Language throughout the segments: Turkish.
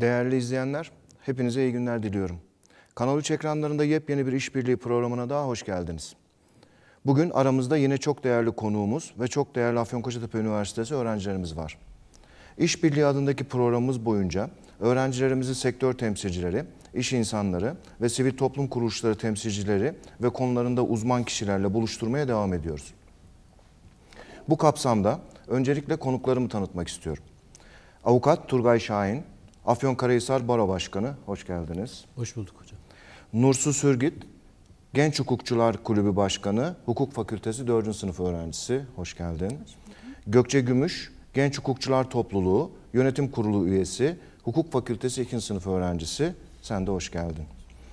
Değerli izleyenler, hepinize iyi günler diliyorum. Kanal 3 ekranlarında yepyeni bir işbirliği programına daha hoş geldiniz. Bugün aramızda yine çok değerli konuğumuz ve çok değerli Afyonkarahisar Üniversitesi öğrencilerimiz var. İşbirliği adındaki programımız boyunca öğrencilerimizin sektör temsilcileri, iş insanları ve sivil toplum kuruluşları temsilcileri ve konularında uzman kişilerle buluşturmaya devam ediyoruz. Bu kapsamda öncelikle konuklarımı tanıtmak istiyorum. Avukat Turgay Şahin, Afyonkarahisar Baro Başkanı, hoş geldiniz. Hoş bulduk hocam. Nursu Sürgit, Genç Hukukçular Kulübü Başkanı, Hukuk Fakültesi 4. sınıf öğrencisi, hoş geldin. Hoş Gökçe Gümüş, Genç Hukukçular Topluluğu, Yönetim Kurulu üyesi, Hukuk Fakültesi 2. sınıf öğrencisi, sen de hoş geldin.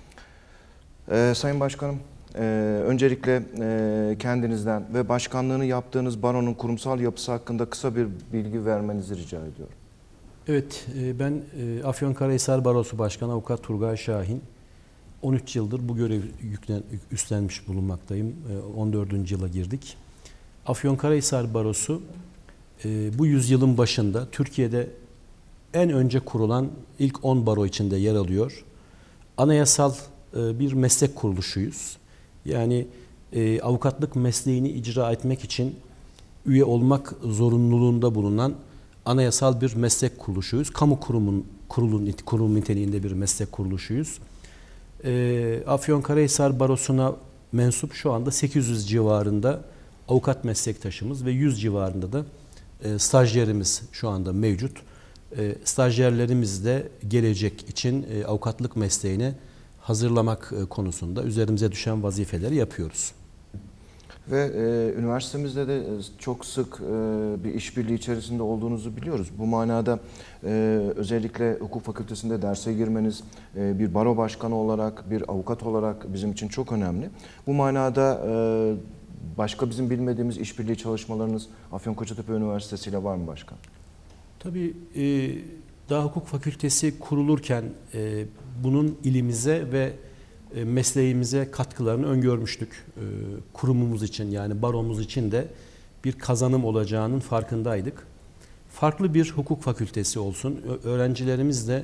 Sayın Başkanım, öncelikle kendinizden ve başkanlığını yaptığınız baronun kurumsal yapısı hakkında kısa bir bilgi vermenizi rica ediyorum. Evet, ben Afyonkarahisar Barosu Başkanı Avukat Turgay Şahin. 13 yıldır bu görevi üstlenmiş bulunmaktayım. 14. yıla girdik. Afyonkarahisar Barosu bu yüzyılın başında Türkiye'de en önce kurulan ilk 10 baro içinde yer alıyor. Anayasal bir meslek kuruluşuyuz. Yani avukatlık mesleğini icra etmek için üye olmak zorunluluğunda bulunan anayasal bir meslek kuruluşuyuz. Kamu kurum niteliğinde bir meslek kuruluşuyuz. Afyonkarahisar Barosu'na mensup şu anda 800 civarında avukat meslektaşımız ve 100 civarında da stajyerimiz şu anda mevcut. Stajyerlerimiz de gelecek için avukatlık mesleğine hazırlamak konusunda üzerimize düşen vazifeleri yapıyoruz. Ve üniversitemizde de çok sık bir işbirliği içerisinde olduğunuzu biliyoruz. Bu manada özellikle hukuk fakültesinde derse girmeniz bir baro başkanı olarak, bir avukat olarak bizim için çok önemli. Bu manada başka bizim bilmediğimiz işbirliği çalışmalarınız Afyonkarahisar Üniversitesi ile var mı başkan? Tabii daha hukuk fakültesi kurulurken bunun ilimize ve mesleğimize katkılarını öngörmüştük. Kurumumuz için yani baromuz için de bir kazanım olacağının farkındaydık. Farklı bir hukuk fakültesi olsun, öğrencilerimiz de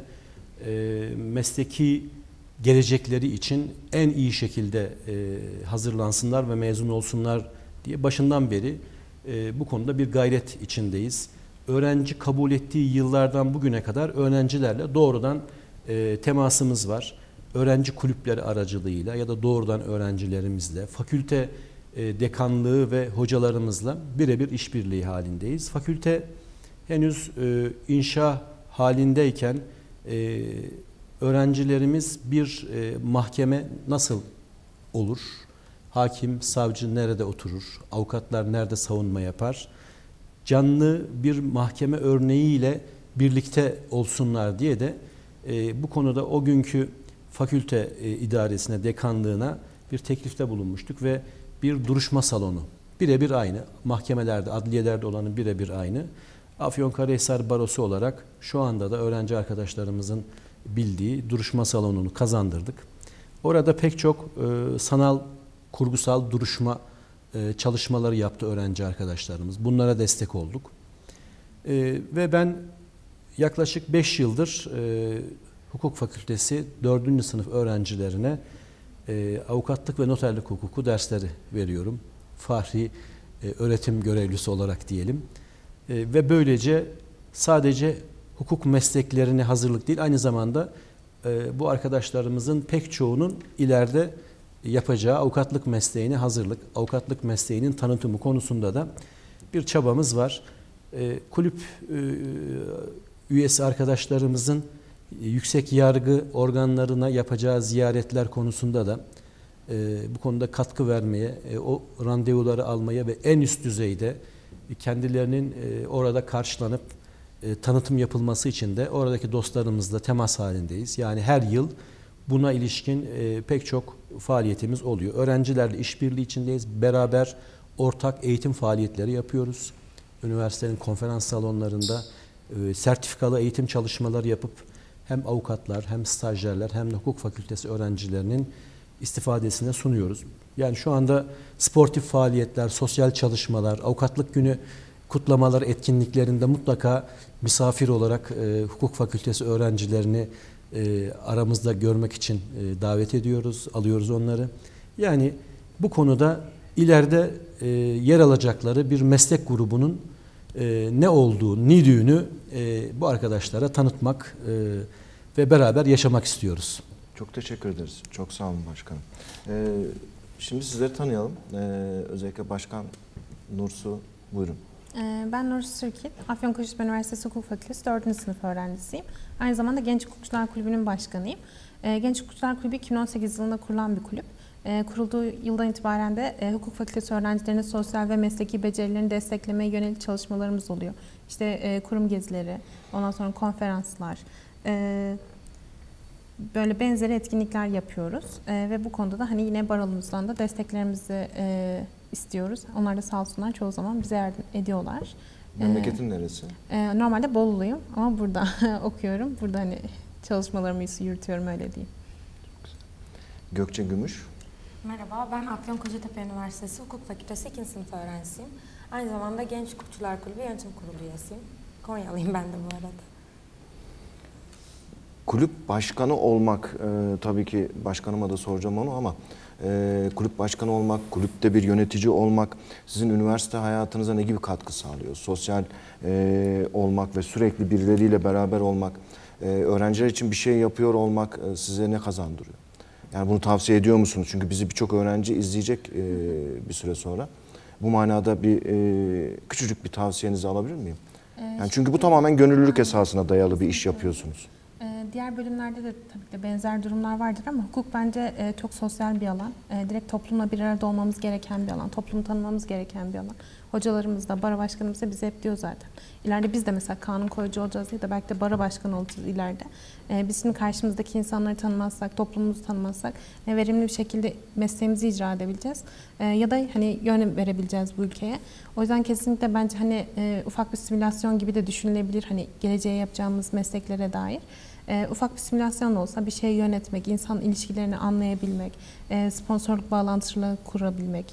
mesleki gelecekleri için en iyi şekilde hazırlansınlar ve mezun olsunlar diye başından beri bu konuda bir gayret içindeyiz. Öğrenci kabul ettiği yıllardan bugüne kadar öğrencilerle doğrudan temasımız var. Öğrenci kulüpleri aracılığıyla ya da doğrudan öğrencilerimizle, fakülte dekanlığı ve hocalarımızla birebir işbirliği halindeyiz. Fakülte henüz inşa halindeyken öğrencilerimiz bir mahkeme nasıl olur? Hakim, savcı nerede oturur? Avukatlar nerede savunma yapar? Canlı bir mahkeme örneğiyle birlikte olsunlar diye de bu konuda o günkü fakülte idaresine, dekanlığına bir teklifte bulunmuştuk ve bir duruşma salonu birebir aynı. Mahkemelerde, adliyelerde olanın birebir aynı. Afyonkarahisar Barosu olarak şu anda da öğrenci arkadaşlarımızın bildiği duruşma salonunu kazandırdık. Orada pek çok sanal, kurgusal duruşma çalışmaları yaptı öğrenci arkadaşlarımız. Bunlara destek olduk. Ve ben yaklaşık 5 yıldır Hukuk Fakültesi 4. sınıf öğrencilerine avukatlık ve noterlik hukuku dersleri veriyorum. Fahri öğretim görevlisi olarak diyelim. Ve böylece sadece hukuk mesleklerine hazırlık değil, aynı zamanda bu arkadaşlarımızın pek çoğunun ileride yapacağı avukatlık mesleğine hazırlık, avukatlık mesleğinin tanıtımı konusunda da bir çabamız var. Kulüp üyesi arkadaşlarımızın yüksek yargı organlarına yapacağı ziyaretler konusunda da bu konuda katkı vermeye, o randevuları almaya ve en üst düzeyde kendilerinin orada karşılanıp tanıtım yapılması için de oradaki dostlarımızla temas halindeyiz. Yani her yıl buna ilişkin pek çok faaliyetimiz oluyor. Öğrencilerle işbirliği içindeyiz. Beraber ortak eğitim faaliyetleri yapıyoruz. Üniversitenin konferans salonlarında sertifikalı eğitim çalışmaları yapıp hem avukatlar, hem stajyerler, hem de hukuk fakültesi öğrencilerinin istifadesine sunuyoruz. Yani şu anda sportif faaliyetler, sosyal çalışmalar, avukatlık günü kutlamalar, etkinliklerinde mutlaka misafir olarak hukuk fakültesi öğrencilerini aramızda görmek için davet ediyoruz, alıyoruz onları. Yani bu konuda ileride yer alacakları bir meslek grubunun ne olduğu, nidüğünü bu arkadaşlara tanıtmak ve beraber yaşamak istiyoruz. Çok teşekkür ederiz. Çok sağ olun başkanım. Şimdi sizleri tanıyalım. Özellikle Başkan Nursu, buyurun. Ben Nursu Sürkit, Afyonkarahisar Üniversitesi Hukuk Fakültesi 4. sınıf öğrencisiyim. Aynı zamanda Genç Hukukçular Kulübü'nün başkanıyım. Genç Hukukçular Kulübü 2018 yılında kurulan bir kulüp. Kurulduğu yıldan itibaren de hukuk fakültesi öğrencilerinin sosyal ve mesleki becerilerini desteklemeye yönelik çalışmalarımız oluyor. İşte kurum gezileri, ondan sonra konferanslar, böyle benzeri etkinlikler yapıyoruz. Ve bu konuda da hani yine barolumuzdan da desteklerimizi istiyoruz. Onlar da sağ olsunlar çoğu zaman bize yardım ediyorlar. Memleketin neresi? Normalde Boluluyum ama burada okuyorum. Burada hani çalışmalarımı yürütüyorum, öyle diyeyim. Gökçe Gümüş. Merhaba, ben Afyonkarahisar Üniversitesi Hukuk Fakültesi 2. sınıf öğrencisiyim. Aynı zamanda Genç Hukukçular Kulübü Yönetim Kurulu üyesiyim. Konyalıyım ben de bu arada. Kulüp başkanı olmak, tabii ki başkanıma da soracağım onu ama kulüp başkanı olmak, kulüpte bir yönetici olmak sizin üniversite hayatınıza ne gibi katkı sağlıyor? Sosyal olmak ve sürekli birileriyle beraber olmak, öğrenciler için bir şey yapıyor olmak size ne kazandırıyor? Yani bunu tavsiye ediyor musunuz? Çünkü bizi birçok öğrenci izleyecek bir süre sonra. Bu manada bir küçücük bir tavsiyenizi alabilir miyim? Yani çünkü bu tamamen gönüllülük esasına dayalı bir iş yapıyorsunuz. Diğer bölümlerde de tabii ki de benzer durumlar vardır ama hukuk bence çok sosyal bir alan. Direkt toplumla bir arada olmamız gereken bir alan. Toplumu tanımamız gereken bir alan. Hocalarımız da, baro başkanımız da bize hep diyor zaten. İleride biz de mesela kanun koyucu olacağız ya da belki de baro başkanı olacağız ileride. Biz şimdi karşımızdaki insanları tanımazsak, toplumumuzu tanımazsak verimli bir şekilde mesleğimizi icra edebileceğiz. Ya da hani yön verebileceğiz bu ülkeye. O yüzden kesinlikle bence hani ufak bir simülasyon gibi de düşünülebilir hani geleceğe yapacağımız mesleklere dair. Ufak bir simülasyon olsa bir şeyi yönetmek, insan ilişkilerini anlayabilmek, sponsorluk bağlantıları kurabilmek,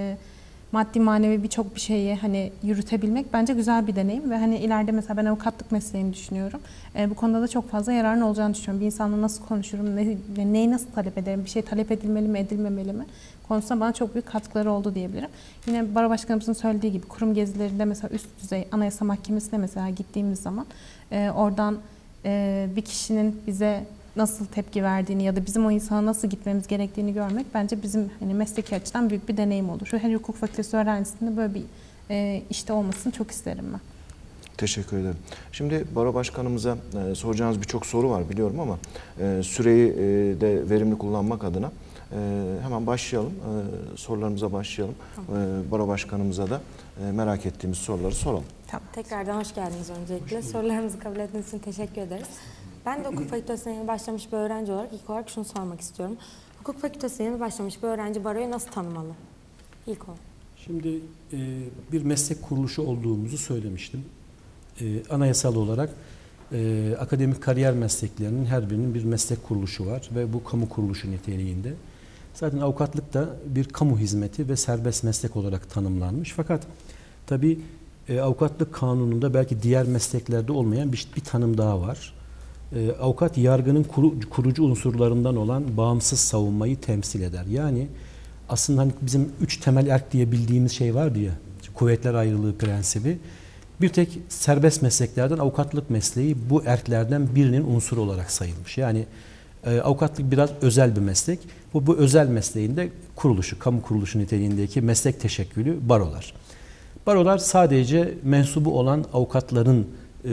maddi manevi birçok bir şeyi hani yürütebilmek bence güzel bir deneyim ve hani ileride mesela ben avukatlık mesleğini düşünüyorum. Bu konuda da çok fazla yararın olacağını düşünüyorum. Bir insanla nasıl konuşurum, neyi nasıl talep ederim, bir şey talep edilmeli mi, edilmemeli mi konusunda bana çok büyük katkıları oldu diyebilirim. Yine baro başkanımızın söylediği gibi kurum gezilerinde mesela üst düzey Anayasa Mahkemesi'ne mesela gittiğimiz zaman oradan bir kişinin bize nasıl tepki verdiğini ya da bizim o insana nasıl gitmemiz gerektiğini görmek bence bizim hani mesleki açıdan büyük bir deneyim olur. Her hukuk fakültesi öğrencisinde böyle bir işte olmasını çok isterim ben. Teşekkür ederim. Şimdi baro başkanımıza soracağınız birçok soru var biliyorum ama süreyi de verimli kullanmak adına hemen başlayalım. Sorularımıza başlayalım. Tamam. Baro başkanımıza da merak ettiğimiz soruları soralım. Tamam. Tekrardan hoş geldiniz öncelikle. Sorularımızı kabul ettiğiniz için teşekkür ederiz. Ben de hukuk fakültesine yeni başlamış bir öğrenci olarak ilk olarak şunu sormak istiyorum. Hukuk fakültesine yeni başlamış bir öğrenci baroyu nasıl tanımalı? İlk olarak. Şimdi bir meslek kuruluşu olduğumuzu söylemiştim. Anayasal olarak akademik kariyer mesleklerinin her birinin bir meslek kuruluşu var ve bu kamu kuruluşu niteliğinde. Zaten avukatlık da bir kamu hizmeti ve serbest meslek olarak tanımlanmış. Fakat tabii avukatlık kanununda belki diğer mesleklerde olmayan bir tanım daha var. Avukat yargının kurucu unsurlarından olan bağımsız savunmayı temsil eder. Yani aslında hani bizim 3 temel erk diye bildiğimiz şey vardı ya, kuvvetler ayrılığı prensibi. Bir tek serbest mesleklerden avukatlık mesleği bu erklerden birinin unsuru olarak sayılmış. Yani avukatlık biraz özel bir meslek. Bu özel mesleğinde kuruluşu, kamu kuruluşu niteliğindeki meslek teşekkülü barolar. Barolar sadece mensubu olan avukatların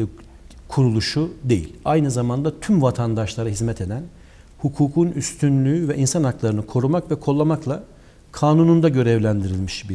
kuruluşu değil. Aynı zamanda tüm vatandaşlara hizmet eden, hukukun üstünlüğü ve insan haklarını korumak ve kollamakla kanununda görevlendirilmiş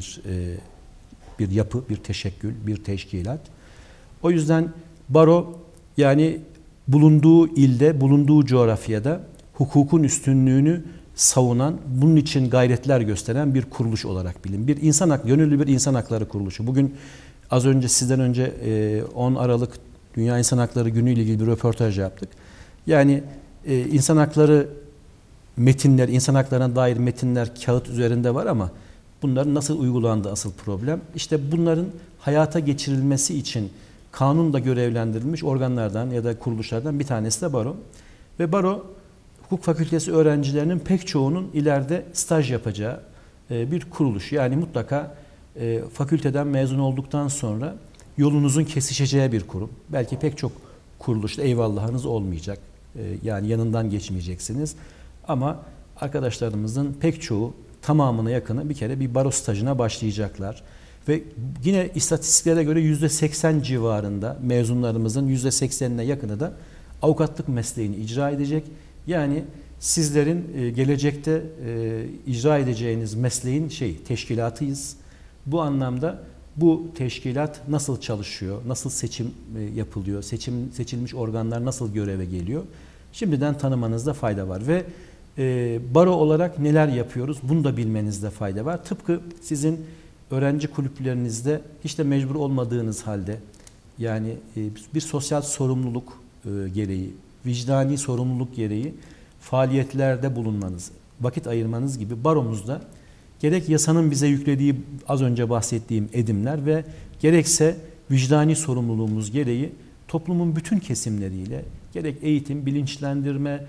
bir yapı, bir teşekkül, bir teşkilat. O yüzden baro yani bulunduğu ilde, bulunduğu coğrafyada hukukun üstünlüğünü savunan, bunun için gayretler gösteren bir kuruluş olarak bilin. Bir insan hak, gönüllü bir insan hakları kuruluşu. Bugün az önce sizden önce 10 Aralık Dünya İnsan Hakları Günü ile ilgili bir röportaj yaptık. Yani insan hakları metinler, insan haklarına dair metinler kağıt üzerinde var ama Bunların nasıl uygulandığı asıl problem. İşte bunların hayata geçirilmesi için kanunla görevlendirilmiş organlardan ya da kuruluşlardan bir tanesi de baro. Ve baro hukuk fakültesi öğrencilerinin pek çoğunun ileride staj yapacağı bir kuruluş. Yani mutlaka fakülteden mezun olduktan sonra yolunuzun kesişeceği bir kurum. Belki pek çok kuruluşta eyvallahınız olmayacak. Yani yanından geçmeyeceksiniz. Ama arkadaşlarımızın pek çoğu, tamamına yakını bir kere bir baro stajına başlayacaklar. Ve yine istatistiklere göre %80 civarında mezunlarımızın %80'ine yakını da avukatlık mesleğini icra edecek. Yani sizlerin gelecekte icra edeceğiniz mesleğin teşkilatıyız. Bu anlamda bu teşkilat nasıl çalışıyor, nasıl seçim yapılıyor, seçilmiş organlar nasıl göreve geliyor? Şimdiden tanımanızda fayda var ve baro olarak neler yapıyoruz bunu da bilmenizde fayda var. Tıpkı sizin öğrenci kulüplerinizde hiç de mecbur olmadığınız halde yani bir sosyal sorumluluk gereği, vicdani sorumluluk gereği faaliyetlerde bulunmanız, vakit ayırmanız gibi baromuzda gerek yasanın bize yüklediği az önce bahsettiğim edimler ve gerekse vicdani sorumluluğumuz gereği toplumun bütün kesimleriyle gerek eğitim, bilinçlendirme,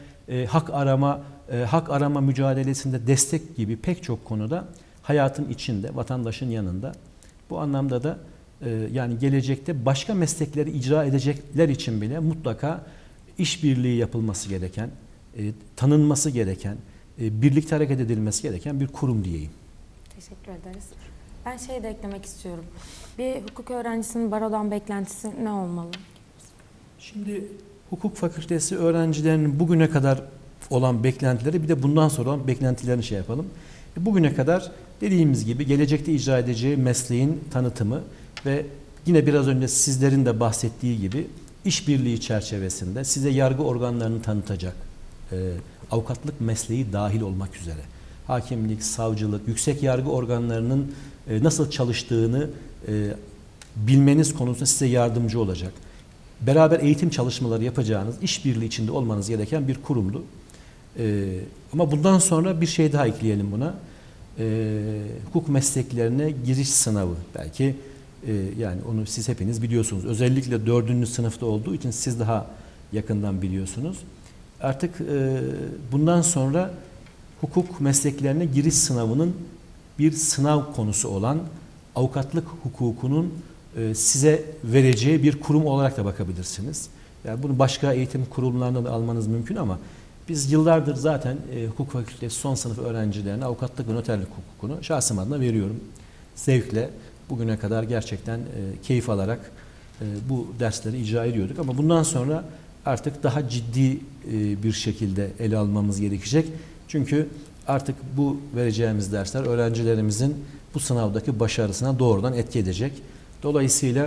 hak arama mücadelesinde destek gibi pek çok konuda hayatın içinde, vatandaşın yanında. Bu anlamda da yani gelecekte başka meslekleri icra edecekler için bile mutlaka işbirliği yapılması gereken, tanınması gereken, birlikte hareket edilmesi gereken bir kurum diyeyim. Teşekkür ederiz. Ben de eklemek istiyorum. Bir hukuk öğrencisinin barodan beklentisi ne olmalı? Şimdi hukuk fakültesi öğrencilerinin bugüne kadar olan beklentileri bir de bundan sonra olan beklentilerini yapalım. Bugüne kadar dediğimiz gibi gelecekte icra edeceği mesleğin tanıtımı ve yine biraz önce sizlerin de bahsettiği gibi işbirliği çerçevesinde size yargı organlarını tanıtacak, avukatlık mesleği dahil olmak üzere hakimlik, savcılık, yüksek yargı organlarının nasıl çalıştığını bilmeniz konusunda size yardımcı olacak. Beraber eğitim çalışmaları yapacağınız, işbirliği içinde olmanız gereken bir kurumdu. Ama bundan sonra bir şey daha ekleyelim buna. Hukuk mesleklerine giriş sınavı. Belki yani onu siz hepiniz biliyorsunuz. Özellikle 4. sınıfta olduğu için siz daha yakından biliyorsunuz. Artık bundan sonra hukuk mesleklerine giriş sınavının bir sınav konusu olan avukatlık hukukunun size vereceği bir kurum olarak da bakabilirsiniz. Yani bunu başka eğitim kurumlarından da almanız mümkün ama biz yıllardır zaten hukuk fakültesi son sınıf öğrencilerine avukatlık ve noterlik hukukunu şahsım adına veriyorum. Zevkle bugüne kadar gerçekten keyif alarak bu dersleri icra ediyorduk ama bundan sonra artık daha ciddi bir şekilde ele almamız gerekecek. Çünkü artık bu vereceğimiz dersler öğrencilerimizin bu sınavdaki başarısına doğrudan etki edecek. Dolayısıyla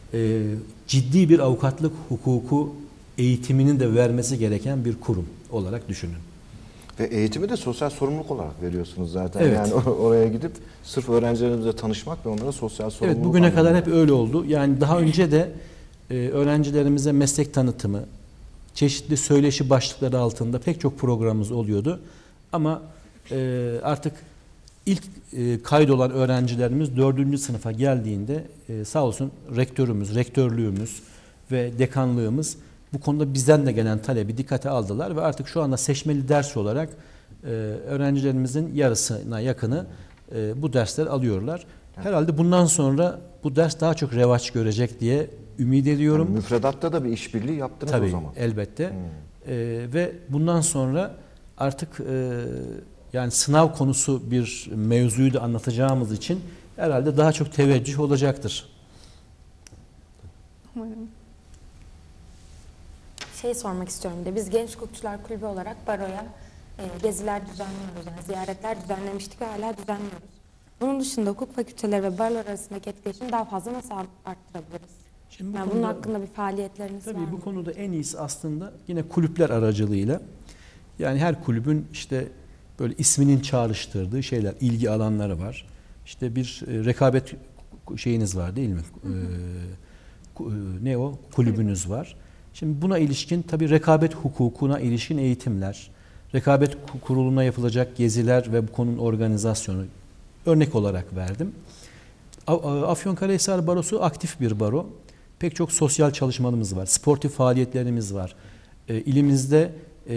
ciddi bir avukatlık hukuku eğitiminin de vermesi gereken bir kurum olarak düşünün. Ve eğitimi de sosyal sorumluluk olarak veriyorsunuz zaten. Evet. Yani oraya gidip sırf öğrencilerimizle tanışmak ve onlara sosyal sorumluluk. Evet, bugüne kadar anlamında. hep öyle oldu. Yani daha önce de öğrencilerimize meslek tanıtımı, çeşitli söyleşi başlıkları altında pek çok programımız oluyordu. Ama artık ilk kaydolan öğrencilerimiz 4. sınıfa geldiğinde sağ olsun rektörümüz, rektörlüğümüz ve dekanlığımız bu konuda bizden de gelen talebi dikkate aldılar ve artık şu anda seçmeli ders olarak öğrencilerimizin yarısına yakını bu dersleri alıyorlar. Herhalde bundan sonra bu ders daha çok revaç görecek diye ümit ediyorum. Yani müfredatta da bir işbirliği yaptınız Tabii, o zaman. elbette. Ve bundan sonra artık yani sınav konusu bir mevzuyu da anlatacağımız için herhalde daha çok teveccüh olacaktır. Sormak istiyorum de biz Genç Hukukçular Kulübü olarak baroya geziler düzenliyoruz. Yani ziyaretler düzenlemiştik ve hala düzenliyoruz. Bunun dışında hukuk fakülteleri ve barolar arasındaki etkileşimi daha fazla nasıl arttırabiliriz? Şimdi Yani bunun hakkında bir faaliyetleriniz var mı? Tabii bu konuda en iyisi aslında yine kulüpler aracılığıyla. Yani her kulübün işte böyle isminin çağrıştırdığı şeyler, ilgi alanları var. İşte bir rekabet şeyiniz var değil mi? Ne o? Kulübünüz var. Şimdi buna ilişkin tabii rekabet hukukuna ilişkin eğitimler, rekabet kuruluna yapılacak geziler ve bu konunun organizasyonu örnek olarak verdim. Afyonkarahisar Barosu aktif bir baro. Pek çok sosyal çalışmalarımız var, sportif faaliyetlerimiz var. İlimizde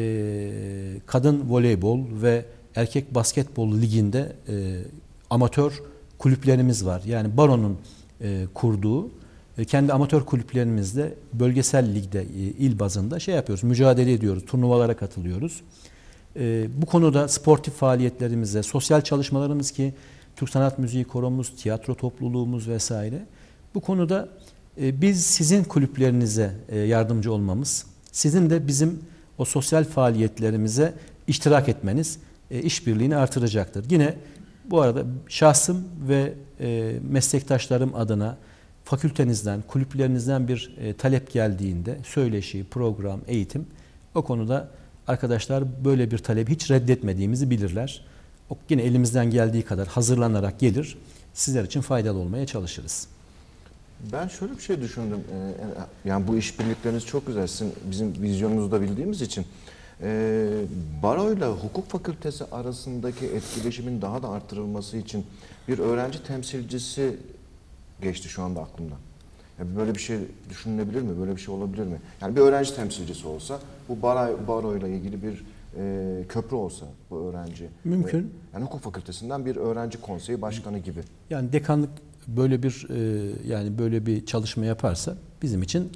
kadın voleybol ve erkek basketbol liginde amatör kulüplerimiz var. Yani baronun kurduğu kendi amatör kulüplerimizde bölgesel ligde il bazında şey yapıyoruz, mücadele ediyoruz, turnuvalara katılıyoruz. Bu konuda sportif faaliyetlerimize, sosyal çalışmalarımız ki Türk Sanat Müziği Koromuz, tiyatro topluluğumuz vesaire. Bu konuda biz sizin kulüplerinize yardımcı olmamız, sizin de bizim o sosyal faaliyetlerimize iştirak etmeniz işbirliğini artıracaktır. Yine bu arada şahsım ve meslektaşlarım adına fakültenizden, kulüplerinizden bir talep geldiğinde söyleşi, program, eğitim o konuda arkadaşlar böyle bir talebi hiç reddetmediğimizi bilirler. Yine elimizden geldiği kadar hazırlanarak gelir, sizler için faydalı olmaya çalışırız. Ben şöyle bir şey düşündüm. Yani bu işbirlikleriniz çok güzel. Sizin bizim vizyonunuzu da bildiğimiz için. Baroyla hukuk fakültesi arasındaki etkileşimin daha da artırılması için bir öğrenci temsilcisi geçti şu anda aklımdan. Yani böyle bir şey düşünülebilir mi? Böyle bir şey olabilir mi? Yani bir öğrenci temsilcisi olsa, bu baroyla ilgili bir köprü olsa bu öğrenci. Mümkün. Yani hukuk fakültesinden bir öğrenci konseyi başkanı gibi. Yani dekanlık böyle bir yani böyle bir çalışma yaparsa bizim için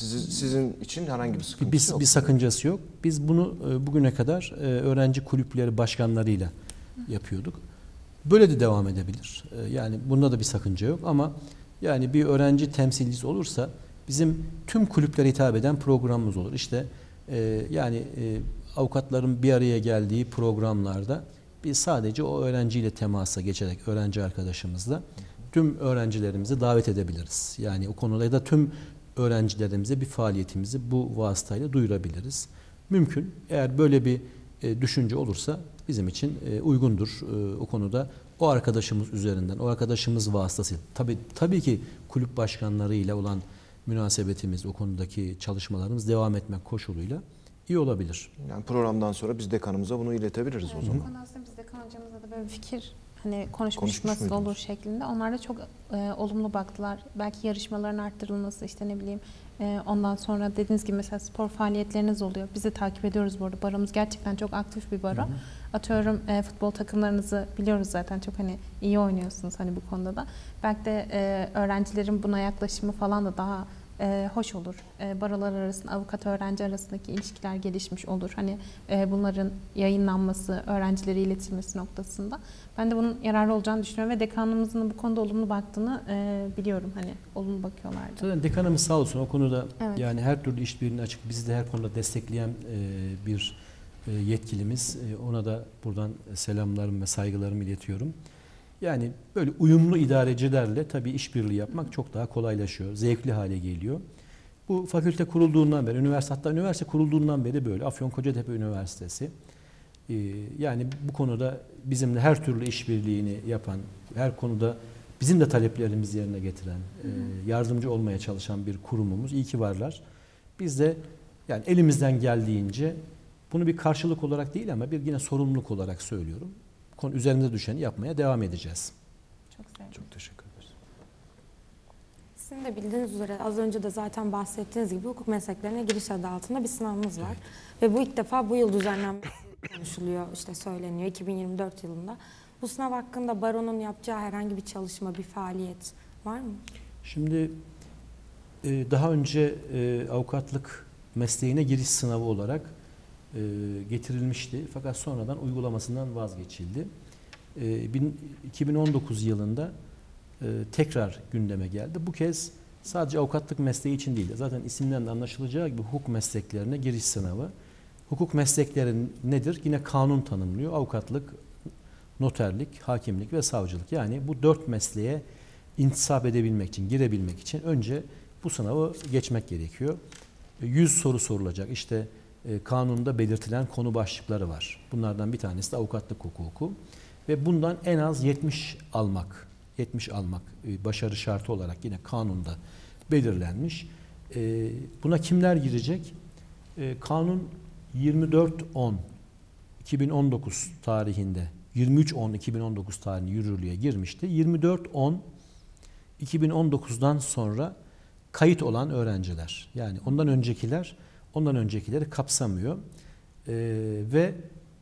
Sizin için herhangi bir sıkıntı yok. bir sakıncası yok. Biz bunu bugüne kadar öğrenci kulüpleri başkanlarıyla yapıyorduk. Böyle de devam edebilir. Yani bunda da bir sakınca yok ama yani bir öğrenci temsilcisi olursa bizim tüm kulüplere hitap eden programımız olur. İşte yani avukatların bir araya geldiği programlarda biz sadece o öğrenciyle temasa geçerek öğrenci arkadaşımızla tüm öğrencilerimizi davet edebiliriz. Yani o konuda da tüm öğrencilerimize bir faaliyetimizi bu vasıtayla duyurabiliriz. Mümkün. Eğer böyle bir düşünce olursa bizim için uygundur o konuda. O arkadaşımız üzerinden, o arkadaşımız vasıtasıyla. Tabii ki kulüp başkanlarıyla olan münasebetimiz, o konudaki çalışmalarımız devam etmek koşuluyla iyi olabilir. Yani programdan sonra biz dekanımıza bunu iletebiliriz o zaman. Bu konuda aslında biz dekan hocamızla da böyle bir fikir konuşmuş Konuşmuş nasıl muydunuz? olur şeklinde. Onlar da çok olumlu baktılar. Belki yarışmaların arttırılması işte ne bileyim ondan sonra dediğiniz gibi mesela spor faaliyetleriniz oluyor. Biz de takip ediyoruz bu arada. Baromuz gerçekten çok aktif bir baro. Atıyorum futbol takımlarınızı biliyoruz zaten çok iyi oynuyorsunuz bu konuda da. Belki de öğrencilerin buna yaklaşımı falan da daha hoş olur. Barolar arasında, avukat öğrenci arasındaki ilişkiler gelişmiş olur. Bunların yayınlanması, öğrencilere iletilmesi noktasında. Ben de bunun yararlı olacağını düşünüyorum ve dekanımızın bu konuda olumlu baktığını biliyorum. Olumlu bakıyorlardı. Zaten dekanımız sağ olsun o konuda Evet. yani her türlü işbirliğine açık. Bizi de her konuda destekleyen bir yetkilimiz. Ona da buradan selamlarımı ve saygılarımı iletiyorum. Yani böyle uyumlu idarecilerle tabii işbirliği yapmak çok daha kolaylaşıyor. Zevkli hale geliyor. Bu fakülte kurulduğundan beri, üniversite kurulduğundan beri böyle. Afyonkarahisar Üniversitesi. Yani bu konuda bizimle her türlü işbirliğini yapan, her konuda bizim de taleplerimizi yerine getiren, yardımcı olmaya çalışan bir kurumumuz. İyi ki varlar. Biz de yani elimizden geldiğince bunu bir karşılık olarak değil ama bir yine sorumluluk olarak söylüyorum. Konu üzerinde düşeni yapmaya devam edeceğiz. Çok sevdim. Çok teşekkür ederiz. Sizin de bildiğiniz üzere az önce de zaten bahsettiğiniz gibi hukuk mesleklerine giriş adı altında bir sınavımız var. Ve bu ilk defa bu yıl düzenlenmesi konuşuluyor, söyleniyor 2024 yılında. Bu sınav hakkında baronun yapacağı herhangi bir çalışma, bir faaliyet var mı? Şimdi daha önce avukatlık mesleğine giriş sınavı olarak getirilmişti. Fakat sonradan uygulamasından vazgeçildi. 2019 yılında tekrar gündeme geldi. Bu kez sadece avukatlık mesleği için değil. Zaten isimden de anlaşılacağı gibi hukuk mesleklerine giriş sınavı. Hukuk meslekleri nedir? Yine kanun tanımlıyor. Avukatlık, noterlik, hakimlik ve savcılık. Yani bu 4 mesleğe intisap edebilmek için, girebilmek için önce bu sınavı geçmek gerekiyor. 100 soru sorulacak. İşte kanunda belirtilen konu başlıkları var. Bunlardan bir tanesi de avukatlık hukuku. Ve bundan en az 70 almak başarı şartı olarak yine kanunda belirlenmiş. Buna kimler girecek? Kanun 24.10.2019 tarihinde 23.10.2019 tarihinde yürürlüğe girmişti. 24.10.2019'dan sonra kayıt olan öğrenciler, yani ondan öncekileri kapsamıyor. Ve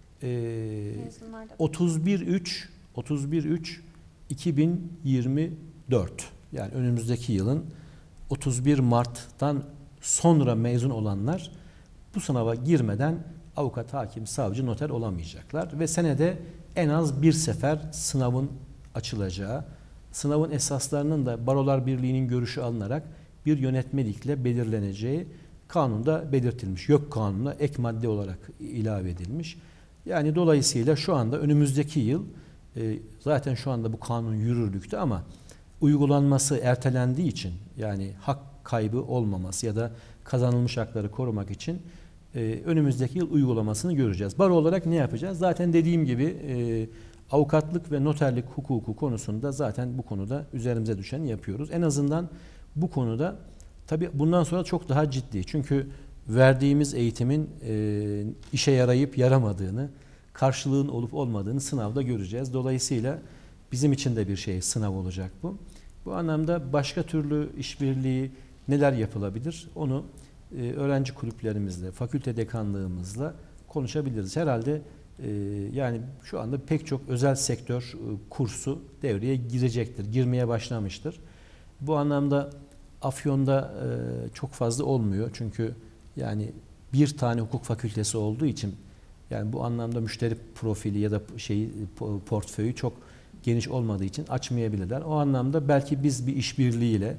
31.3.2024, yani önümüzdeki yılın 31 Mart'tan sonra mezun olanlar bu sınava girmeden avukat, hakim, savcı, noter olamayacaklar ve senede en az bir sefer sınavın açılacağı, sınavın esaslarının da Barolar Birliği'nin görüşü alınarak bir yönetmelikle belirleneceği kanunda belirtilmiş. YÖK kanununa ek madde olarak ilave edilmiş. Yani dolayısıyla şu anda önümüzdeki yıl zaten şu anda bu kanun yürürlükte ama uygulanması ertelendiği için, yani hak kaybı olmaması ya da kazanılmış hakları korumak için önümüzdeki yıl uygulamasını göreceğiz. Baro olarak ne yapacağız? Zaten dediğim gibi avukatlık ve noterlik hukuku konusunda zaten bu konuda üzerimize düşeni yapıyoruz. En azından bu konuda tabii bundan sonra çok daha ciddi. Çünkü verdiğimiz eğitimin işe yarayıp yaramadığını, karşılığın olup olmadığını sınavda göreceğiz. Dolayısıyla bizim için de bir sınav olacak bu. Bu anlamda başka türlü işbirliği neler yapılabilir? Onu öğrenci kulüplerimizle, fakülte dekanlığımızla konuşabiliriz. Herhalde yani şu anda pek çok özel sektör kursu devreye girecektir, girmeye başlamıştır. Bu anlamda Afyon'da çok fazla olmuyor. Çünkü yani bir tane hukuk fakültesi olduğu için, yani bu anlamda müşteri profili ya da portföyü çok geniş olmadığı için açmayabilirler. O anlamda belki biz bir işbirliğiyle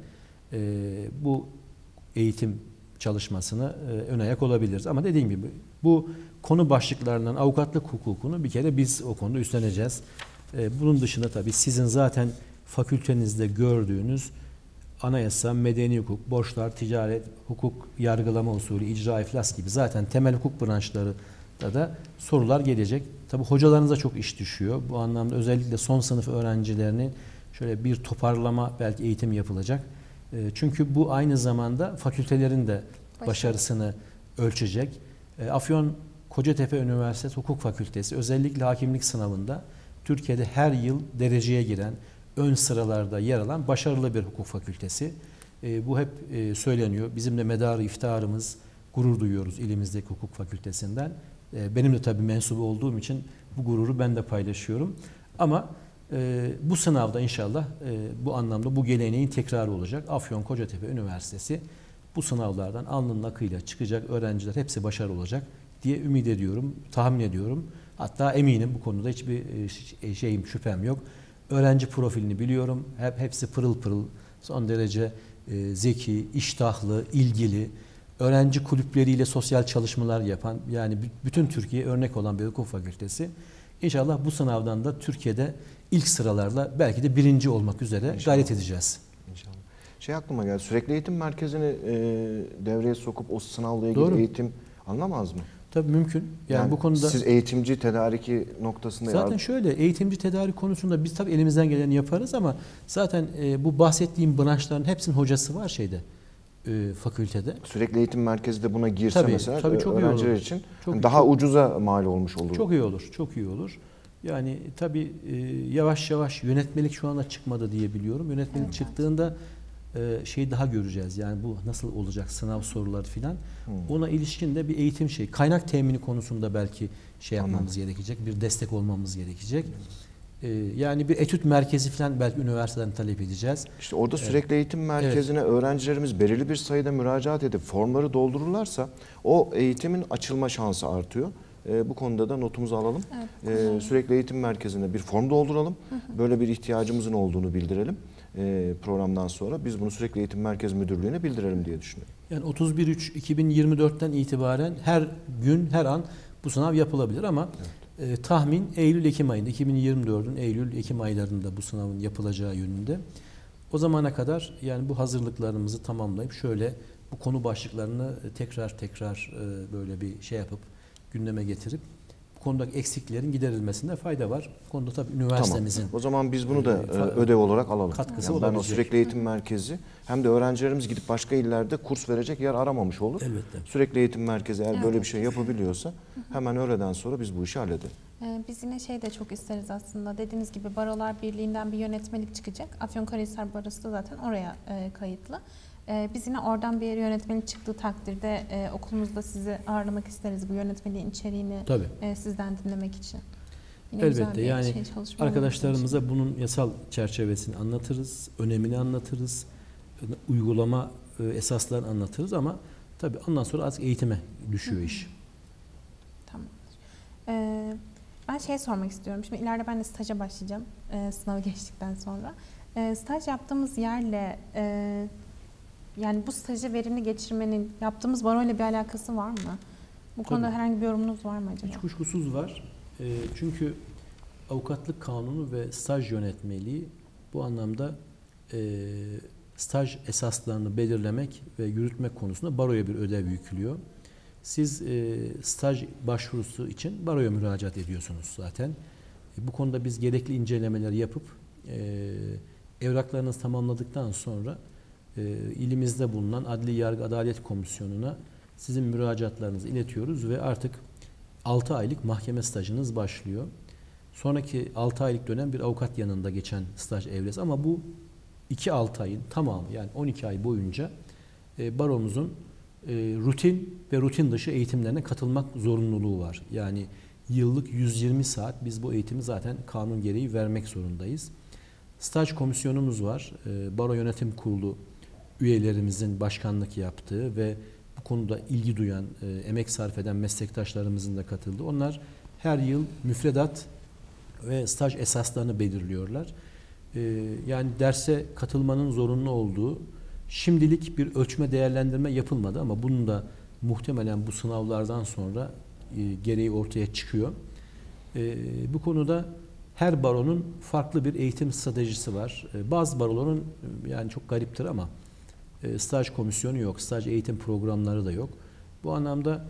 bu eğitim çalışmasını ön ayak olabiliriz. Ama dediğim gibi bu konu başlıklarından avukatlık hukukunu bir kere biz o konuda üstleneceğiz. Bunun dışında tabii sizin zaten fakültenizde gördüğünüz anayasa, medeni hukuk, borçlar, ticaret, hukuk, yargılama usulü, icra, iflas gibi zaten temel hukuk branşları da sorular gelecek. Tabii hocalarınıza çok iş düşüyor. Bu anlamda özellikle son sınıf öğrencilerini şöyle bir toparlama belki eğitim yapılacak. Çünkü bu aynı zamanda fakültelerin de başarısını ölçecek. Afyon Kocatepe Üniversitesi Hukuk Fakültesi özellikle hakimlik sınavında Türkiye'de her yıl dereceye giren, ön sıralarda yer alan başarılı bir hukuk fakültesi. Bu hep söyleniyor. Bizim de medarı iftiharımız, gurur duyuyoruz ilimizdeki hukuk fakültesinden. Benim de tabii mensubu olduğum için bu gururu ben de paylaşıyorum. Ama bu sınavda inşallah bu anlamda bu geleneğin tekrarı olacak. Afyon Kocatepe Üniversitesi bu sınavlardan alnının akıyla çıkacak, öğrenciler hepsi başarılı olacak diye ümit ediyorum, tahmin ediyorum. Hatta eminim, bu konuda hiçbir şüphem yok. Öğrenci profilini biliyorum. Hepsi pırıl pırıl, son derece zeki, iştahlı, ilgili, öğrenci kulüpleriyle sosyal çalışmalar yapan, yani bütün Türkiye örnek olan bir hukuk fakültesi. İnşallah bu sınavdan da Türkiye'de ilk sıralarla belki de birinci olmak üzere İnşallah gayret edeceğiz. İnşallah. Aklıma geldi. Sürekli eğitim merkezini devreye sokup o sınavla ilgili Doğru. eğitim alınamaz mı? Tabii mümkün. Yani bu konuda siz eğitimci tedariki noktasında zaten şöyle, eğitimci tedarik konusunda biz tabii elimizden geleni yaparız ama zaten bu bahsettiğim branşların hepsinin hocası var fakültede. sürekli eğitim merkezi de buna girse Tabii, mesela tabii çok iyi öğrenciler olur. için Çok- daha ucuza mal olmuş olur. Çok iyi olur, çok iyi olur. Yani tabii yavaş yavaş yönetmelik şu anda çıkmadı diye biliyorum. Yönetmelik çıktığında daha göreceğiz. Yani bu nasıl olacak, sınav soruları filan. Ona ilişkin de bir eğitim kaynak temini konusunda belki yapmamız gerekecek, bir destek olmamız gerekecek. Yani bir etüt merkezi falan belki üniversiteden talep edeceğiz. İşte orada sürekli eğitim merkezine öğrencilerimiz belirli bir sayıda müracaat edip formları doldururlarsa o eğitimin açılma şansı artıyor. Bu konuda da notumuzu alalım. Evet, sürekli eğitim merkezine bir form dolduralım. Böyle bir ihtiyacımızın olduğunu bildirelim. Programdan sonra biz bunu sürekli eğitim merkez müdürlüğüne bildirelim diye düşünüyorum. Yani 31.3.2024'ten itibaren her gün, her an bu sınav yapılabilir ama tahmin Eylül-Ekim ayında, 2024'ün Eylül-Ekim aylarında bu sınavın yapılacağı yönünde. O zamana kadar yani bu hazırlıklarımızı tamamlayıp şöyle bu konu başlıklarını tekrar böyle bir yapıp gündeme getirip bu konudaki eksiklerin giderilmesinde fayda var. Bu konuda tabii üniversitemizin Tamam. O zaman biz bunu da ödev olarak alalım. katkısı Yani ben o olabilecek. sürekli eğitim merkezi hem de öğrencilerimiz gidip başka illerde kurs verecek yer aramamış olur. Elbette. Sürekli eğitim merkezi eğer böyle bir şey yapabiliyorsa hemen öğleden sonra biz bu işi halledelim. Biz yine şey de çok isteriz aslında. Dediğiniz gibi Barolar Birliği'nden bir yönetmelik çıkacak. Afyonkarahisar Barosu da zaten oraya kayıtlı. Biz yine oradan bir yönetmelik çıktığı takdirde okulumuzda sizi ağırlamak isteriz. Bu yönetmeliğin içeriğini Tabii. Sizden dinlemek için. Yine Elbette yani çalışma olur arkadaşlarımıza bunun yasal çerçevesini anlatırız, önemini anlatırız, uygulama esaslarını anlatırız ama tabii ondan sonra artık eğitime düşüyor iş. Tamamdır. Ben şey sormak istiyorum. Şimdi ileride ben de staja başlayacağım sınavı geçtikten sonra. Staj yaptığımız yerle yani bu stajı verimli geçirmenin yaptığımız baroyla bir alakası var mı? Bu konuda Tabii. herhangi bir yorumunuz var mı acaba? Hiç kuşkusuz var. Çünkü avukatlık kanunu ve staj yönetmeliği bu anlamda staj esaslarını belirlemek ve yürütmek konusunda baroya bir ödev yüklüyor. Siz staj başvurusu için baroya müracaat ediyorsunuz zaten. Bu konuda biz gerekli incelemeleri yapıp evraklarınızı tamamladıktan sonra ilimizde bulunan Adli Yargı Adalet Komisyonu'na sizin müracaatlarınızı iletiyoruz ve artık 6 aylık mahkeme stajınız başlıyor. Sonraki 6 aylık dönem bir avukat yanında geçen staj evresi ama bu 2-6 ayın tamamı yani 12 ay boyunca baromuzun rutin ve rutin dışı eğitimlerine katılmak zorunluluğu var. Yani yıllık 120 saat biz bu eğitimi zaten kanun gereği vermek zorundayız. Staj komisyonumuz var. Baro Yönetim Kurulu üyelerimizin başkanlık yaptığı ve bu konuda ilgi duyan, emek sarf eden meslektaşlarımızın da katıldığı. Onlar her yıl müfredat ve staj esaslarını belirliyorlar. Yani derse katılmanın zorunlu olduğu, şimdilik bir ölçme değerlendirme yapılmadı ama bunun da muhtemelen bu sınavlardan sonra gereği ortaya çıkıyor. Bu konuda her baronun farklı bir eğitim stratejisi var. Bazı baroların yani çok gariptir ama staj komisyonu yok, staj eğitim programları da yok. Bu anlamda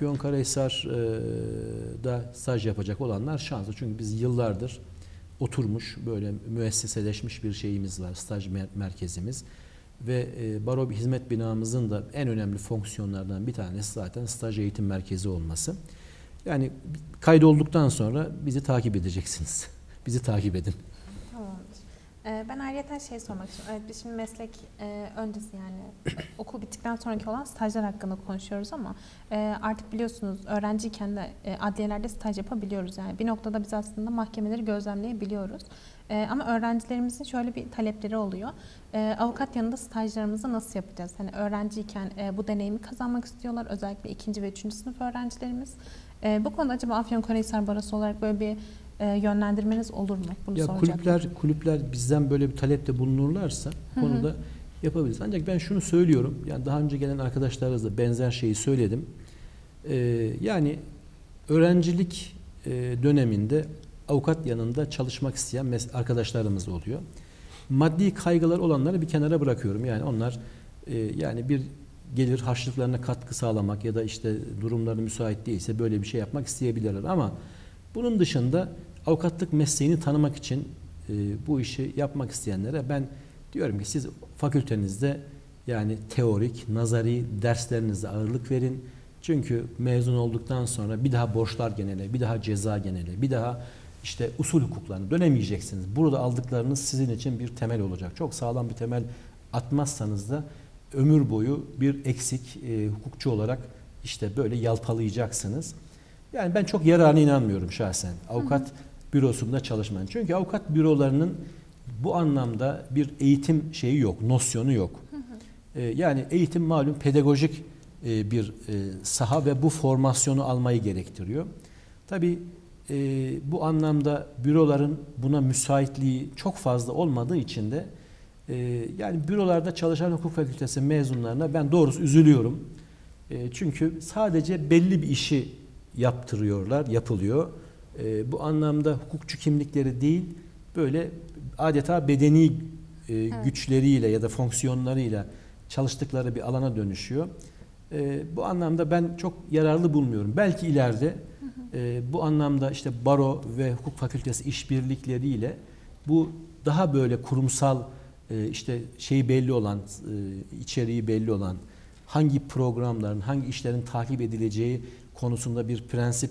Afyonkarahisar'da staj yapacak olanlar şanslı. Çünkü biz yıllardır oturmuş böyle müesseseleşmiş bir şeyimiz var, staj merkezimiz. Ve baro hizmet binamızın da en önemli fonksiyonlardan bir tanesi zaten staj eğitim merkezi olması. Yani kaydolduktan sonra bizi takip edeceksiniz. Bizi takip edin. Tamamdır. Ben ayrıca şey sormak istiyorum. Evet, biz şimdi meslek öncesi yani okul bittikten sonraki olan stajlar hakkında konuşuyoruz ama artık biliyorsunuz öğrenciyken de adliyelerde staj yapabiliyoruz. Yani bir noktada biz aslında mahkemeleri gözlemleyebiliyoruz. Ama öğrencilerimizin şöyle bir talepleri oluyor. Avukat yanında stajlarımızı nasıl yapacağız? Hani öğrenciyken bu deneyimi kazanmak istiyorlar. Özellikle 2. ve 3. sınıf öğrencilerimiz. Bu konuda acaba Afyonkarahisar Barosu olarak böyle bir yönlendirmeniz olur mu? Bunu ya kulüpler bizden böyle bir talepte bulunurlarsa konuda yapabiliriz. Ancak ben şunu söylüyorum. Yani daha önce gelen arkadaşlarımızla da benzer şeyi söyledim. Yani öğrencilik döneminde avukat yanında çalışmak isteyen arkadaşlarımız oluyor. Maddi kaygılar olanları bir kenara bırakıyorum. Yani onlar yani bir gelir harçlıklarına katkı sağlamak ya da işte durumları müsait değilse böyle bir şey yapmak isteyebilirler. Ama bunun dışında avukatlık mesleğini tanımak için bu işi yapmak isteyenlere ben diyorum ki siz fakültenizde yani teorik, nazari derslerinizde ağırlık verin. Çünkü mezun olduktan sonra bir daha borçlar genele, bir daha ceza genele, bir daha işte usul hukuklarına dönemeyeceksiniz. Burada aldıklarınız sizin için bir temel olacak. Çok sağlam bir temel atmazsanız da ömür boyu bir eksik hukukçu olarak işte böyle yalpalayacaksınız. Yani ben çok yararına inanmıyorum şahsen avukat bürosunda çalışmanın. Çünkü avukat bürolarının bu anlamda bir eğitim şeyi yok, nosyonu yok. Yani eğitim malum pedagojik bir saha ve bu formasyonu almayı gerektiriyor. Tabii bu anlamda büroların buna müsaitliği çok fazla olmadığı için de yani bürolarda çalışan hukuk fakültesi mezunlarına ben doğrusu üzülüyorum. Çünkü sadece belli bir işi yapılıyor. Bu anlamda hukukçu kimlikleri değil, böyle adeta bedeni güçleriyle ya da fonksiyonlarıyla çalıştıkları bir alana dönüşüyor. Bu anlamda ben çok yararlı bulmuyorum. Belki ileride bu anlamda işte baro ve hukuk fakültesi işbirlikleriyle bu daha böyle kurumsal işte şeyi belli olan, içeriği belli olan hangi programların, hangi işlerin takip edileceği konusunda bir prensip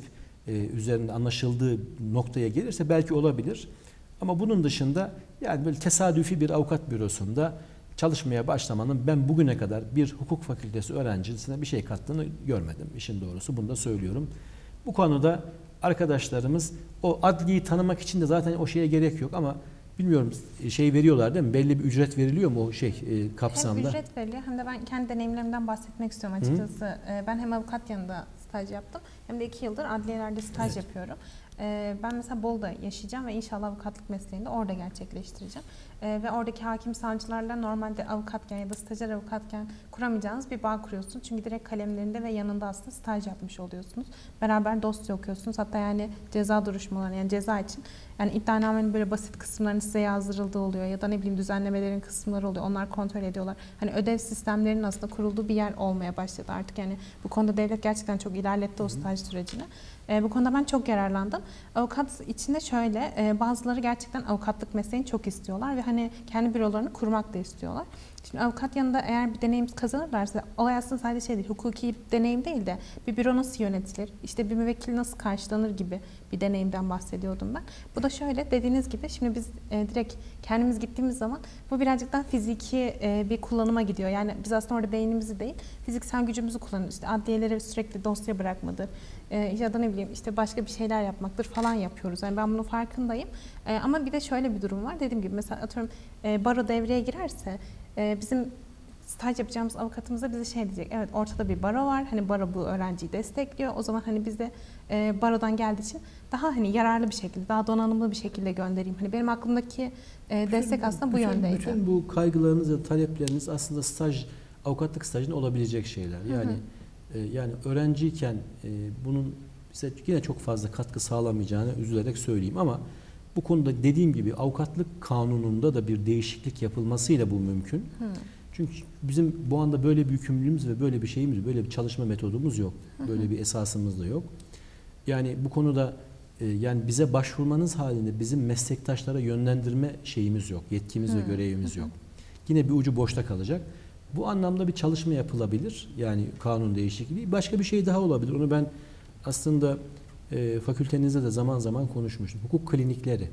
üzerinde anlaşıldığı noktaya gelirse belki olabilir. Ama bunun dışında yani böyle tesadüfi bir avukat bürosunda çalışmaya başlamanın ben bugüne kadar bir hukuk fakültesi öğrencisine bir şey kattığını görmedim. İşin doğrusu bunu da söylüyorum. Bu konuda arkadaşlarımız o adliyi tanımak için de zaten o şeye gerek yok ama bilmiyorum şey veriyorlar değil mi? Belli bir ücret veriliyor mu o kapsamda? Hem ücret veriliyor hem de ben kendi deneyimlerimden bahsetmek istiyorum açıkçası. Ben hem avukat yanında staj yaptım hem de 2 yıldır adliyelerde staj yapıyorum. Ben mesela Bolu'da yaşayacağım ve inşallah avukatlık mesleğini de orada gerçekleştireceğim. Ve oradaki hakim savcılarla normalde avukatken ya da stajyer avukatken kuramayacağınız bir bağ kuruyorsunuz. Çünkü direkt kalemlerinde ve yanında aslında staj yapmış oluyorsunuz. Beraber dosya okuyorsunuz. Hatta yani ceza duruşmaları yani ceza için yani iddianamenin böyle basit kısımlarının size yazdırıldığı oluyor ya da ne bileyim düzenlemelerin kısımları oluyor. Onlar kontrol ediyorlar. Hani ödev sistemlerinin aslında kurulduğu bir yer olmaya başladı artık. Yani bu konuda devlet gerçekten çok ilerletti o staj sürecini. Bu konuda ben çok yararlandım. Avukat içinde şöyle, bazıları gerçekten avukatlık mesleğini çok istiyorlar ve hani kendi bürolarını kurmak da istiyorlar. Şimdi avukat yanında eğer bir deneyim kazanırlarsa olay aslında sadece şey değil, hukuki bir deneyim değil de bir büro nasıl yönetilir, işte bir müvekkil nasıl karşılanır gibi bir deneyimden bahsediyordum ben. Bu da şöyle dediğiniz gibi şimdi biz direkt kendimiz gittiğimiz zaman bu birazcık daha fiziki bir kullanıma gidiyor. Yani biz aslında orada beynimizi değil, fiziksel gücümüzü kullanıyoruz. İşte adliyelere sürekli dosya bırakmadır ya da ne bileyim işte başka bir şeyler yapmaktır falan yapıyoruz. Yani ben bunun farkındayım. Ama bir de şöyle bir durum var. Dediğim gibi mesela atıyorum baro devreye girerse bizim staj yapacağımız avukatımız da bize şey diyecek. Evet ortada bir baro var. Hani baro bu öğrenciyi destekliyor. O zaman hani biz de barodan geldiği için daha hani yararlı bir şekilde, daha donanımlı bir şekilde göndereyim. Hani benim aklımdaki destek aslında bu yöndeydi. Bütün bu kaygılarınız ve talepleriniz aslında avukatlık stajında olabilecek şeyler. Yani yani öğrenciyken bunun bize yine çok fazla katkı sağlamayacağını üzülerek söyleyeyim ama bu konuda dediğim gibi avukatlık kanununda da bir değişiklik yapılmasıyla bu mümkün. Çünkü bizim bu anda böyle bir yükümlülüğümüz ve böyle bir şeyimiz, böyle bir çalışma metodumuz yok. Böyle bir esasımız da yok. Yani bu konuda yani bize başvurmanız halinde bizim meslektaşlara yönlendirme şeyimiz yok. Yetkimiz ve görevimiz yok. Yine bir ucu boşta kalacak. Bu anlamda bir çalışma yapılabilir. Yani kanun değişikliği. Başka bir şey daha olabilir. Onu ben aslında fakültenizde de zaman zaman konuşmuştum. Hukuk klinikleri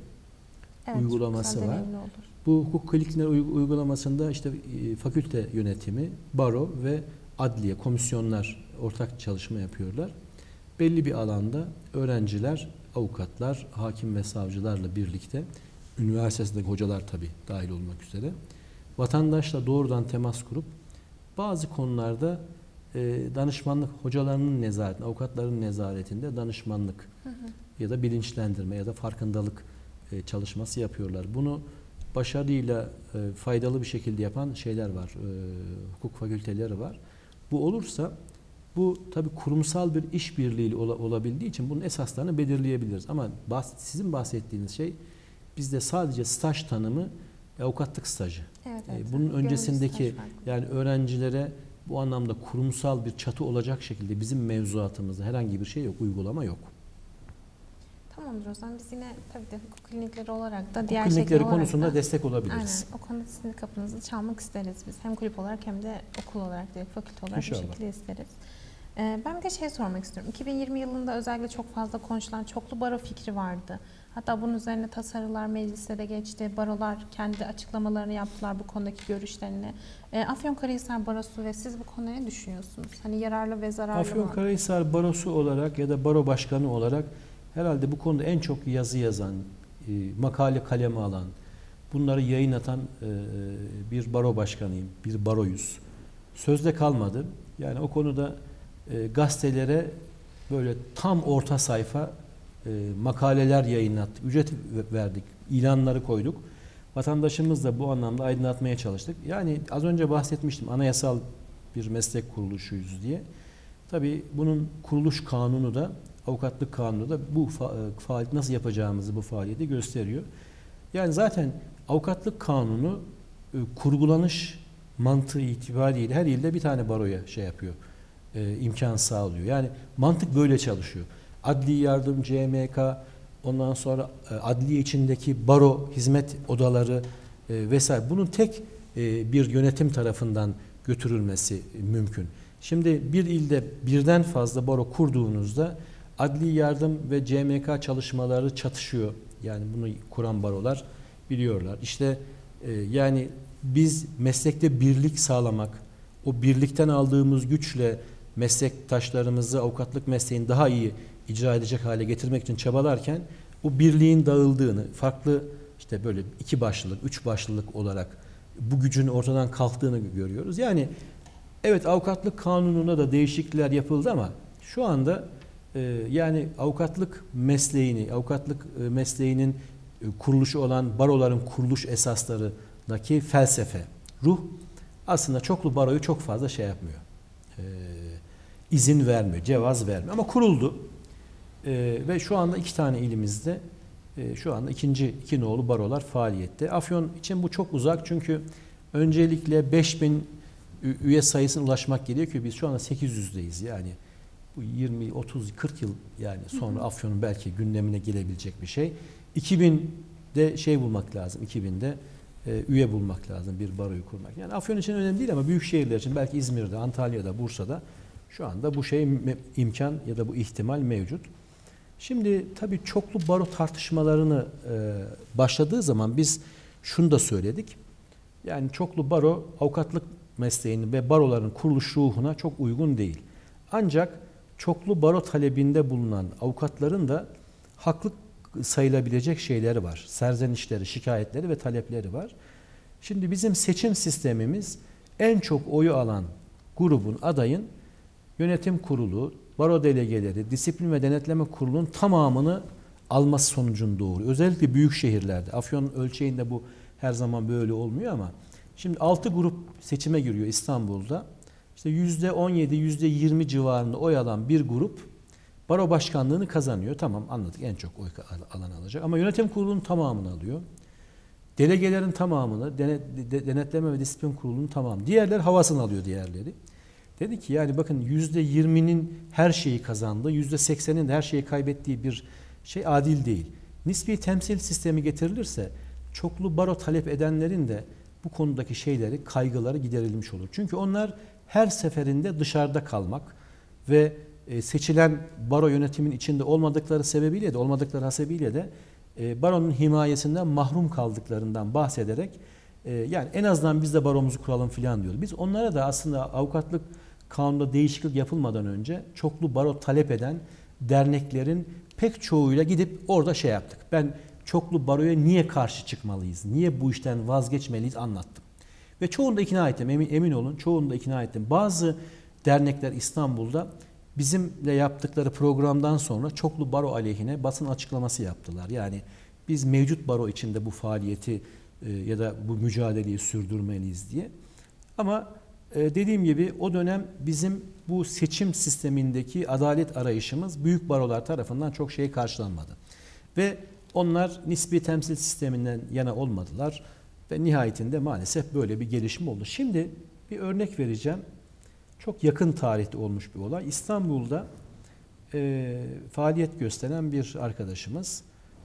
uygulaması var. Bu hukuk klinikleri uygulamasında işte fakülte yönetimi, baro ve adliye, komisyonlar ortak çalışma yapıyorlar. Belli bir alanda öğrenciler, avukatlar, hakim ve savcılarla birlikte, üniversitesindeki hocalar tabii dahil olmak üzere, vatandaşla doğrudan temas kurup bazı konularda danışmanlık hocalarının nezaretinde, avukatların nezaretinde danışmanlık ya da bilinçlendirme ya da farkındalık çalışması yapıyorlar. Bunu başarıyla faydalı bir şekilde yapan şeyler var, hukuk fakülteleri var. Bu olursa bu tabii kurumsal bir işbirliği olabildiği için bunun esaslarını belirleyebiliriz. Ama sizin bahsettiğiniz şey bizde sadece staj tanımı avukatlık stajı. Evet. Bunun öncesindeki yani öğrencilere bu anlamda kurumsal bir çatı olacak şekilde bizim mevzuatımızda herhangi bir şey yok, uygulama yok. Tamamdır o zaman biz yine tabii de hukuk klinikleri olarak da Hukuk diğer klinikleri şekilde konusunda olarak da, destek olabiliriz. aynen o konuda sizin kapınızı çalmak isteriz biz. Hem kulüp olarak hem de okul olarak direkt fakülte olarak İnşallah. bir şekilde isteriz. Ben bir de şey sormak istiyorum. 2020 yılında özellikle çok fazla konuşulan çoklu baro fikri vardı. Hatta bunun üzerine tasarılar mecliste de geçti. Barolar kendi açıklamalarını yaptılar bu konudaki görüşlerini. Afyonkarahisar Barosu ve siz bu konuda ne düşünüyorsunuz? Hani yararlı ve zararlı mı? Afyonkarahisar Barosu olarak ya da baro başkanı olarak herhalde bu konuda en çok yazı yazan, makale kaleme alan, bunları yayınlatan bir baro başkanıyım, bir baroyuz. Sözde kalmadı. Yani o konuda gazetelere böyle tam orta sayfa makaleler yayınlattık, ücret verdik, ilanları koyduk. Vatandaşımız da bu anlamda aydınlatmaya çalıştık. Yani az önce bahsetmiştim anayasal bir meslek kuruluşuyuz diye. Tabii bunun kuruluş kanunu da avukatlık kanunu da bu faaliyet nasıl yapacağımızı bu faaliyeti gösteriyor. Yani zaten avukatlık kanunu kurgulanış mantığı itibariyle her ilde bir tane baroya şey yapıyor, imkan sağlıyor. Yani mantık böyle çalışıyor. Adli yardım, CMK, ondan sonra adliye içindeki baro hizmet odaları vesaire. Bunun tek bir yönetim tarafından götürülmesi mümkün. Şimdi bir ilde birden fazla baro kurduğunuzda adli yardım ve CMK çalışmaları çatışıyor. Yani bunu kuran barolar biliyorlar. İşte yani biz meslekte birlik sağlamak, o birlikten aldığımız güçle meslektaşlarımızı avukatlık mesleğini daha iyi icra edecek hale getirmek için çabalarken bu birliğin dağıldığını, farklı işte böyle 2 başlılık, 3 başlılık olarak bu gücün ortadan kalktığını görüyoruz. Yani evet, avukatlık kanununa da değişiklikler yapıldı ama şu anda yani avukatlık mesleğinin kuruluşu olan baroların kuruluş esaslarındaki felsefe, ruh aslında çoklu baroyu çok fazla şey yapmıyor. İzin vermiyor, cevaz vermiyor ama kuruldu. Ve şu anda 2 tane ilimizde şu anda iki nolu barolar faaliyette. Afyon için bu çok uzak çünkü öncelikle 5000 üye sayısına ulaşmak gerekiyor ki biz şu anda 800'deyiz. Yani bu 20, 30, 40 yıl yani sonra Afyon'un belki gündemine gelebilecek bir şey. 2000'de şey bulmak lazım. 2000'de üye bulmak lazım, bir baroyu kurmak. Yani Afyon için önemli değil ama büyük şehirler için belki İzmir'de, Antalya'da, Bursa'da şu anda bu imkan ya da bu ihtimal mevcut. Şimdi tabii çoklu baro tartışmalarını başladığı zaman biz şunu da söyledik. Yani çoklu baro avukatlık mesleğinin ve baroların kuruluş ruhuna çok uygun değil. Ancak çoklu baro talebinde bulunan avukatların da haklı sayılabilecek şeyleri var. Serzenişleri, şikayetleri ve talepleri var. Şimdi bizim seçim sistemimiz en çok oyu alan grubun, adayın yönetim kurulu, baro delegeleri, disiplin ve denetleme kurulunun tamamını alması sonucunu doğuruyor. Özellikle büyük şehirlerde. Afyon ölçeğinde bu her zaman böyle olmuyor ama şimdi 6 grup seçime giriyor İstanbul'da. İşte %17, %20 civarında oy alan bir grup baro başkanlığını kazanıyor. Tamam, anladık, en çok oy alan alacak. Ama yönetim kurulunun tamamını alıyor. Delegelerin tamamını, denetleme ve disiplin kurulunun tamamını. Diğerler havasını alıyor diğerleri. Dedi ki yani bakın %20'nin her şeyi kazandığı, %80'in de her şeyi kaybettiği bir şey adil değil. Nispi temsil sistemi getirilirse çoklu baro talep edenlerin de bu konudaki şeyleri, kaygıları giderilmiş olur. Çünkü onlar her seferinde dışarıda kalmak ve seçilen baro yönetimin içinde olmadıkları sebebiyle de, olmadıkları hasebiyle de baronun himayesinden mahrum kaldıklarından bahsederek yani en azından biz de baromuzu kuralım filan diyordu. Biz onlara da aslında avukatlık kanunda değişiklik yapılmadan önce çoklu baro talep eden derneklerin pek çoğuyla gidip orada şey yaptık. Ben çoklu baroya niye karşı çıkmalıyız, niye bu işten vazgeçmeliyiz anlattım. Ve çoğunu da ikna ettim, emin olun, çoğunu da ikna ettim. Bazı dernekler İstanbul'da bizimle yaptıkları programdan sonra çoklu baro aleyhine basın açıklaması yaptılar. Yani biz mevcut baro içinde bu faaliyeti ya da bu mücadeleyi sürdürmeliyiz diye. Ama dediğim gibi o dönem bizim bu seçim sistemindeki adalet arayışımız büyük barolar tarafından çok şey karşılanmadı. Ve onlar nispi temsil sisteminden yana olmadılar ve nihayetinde maalesef böyle bir gelişme oldu. Şimdi bir örnek vereceğim. Çok yakın tarihte olmuş bir olay. İstanbul'da faaliyet gösteren bir arkadaşımız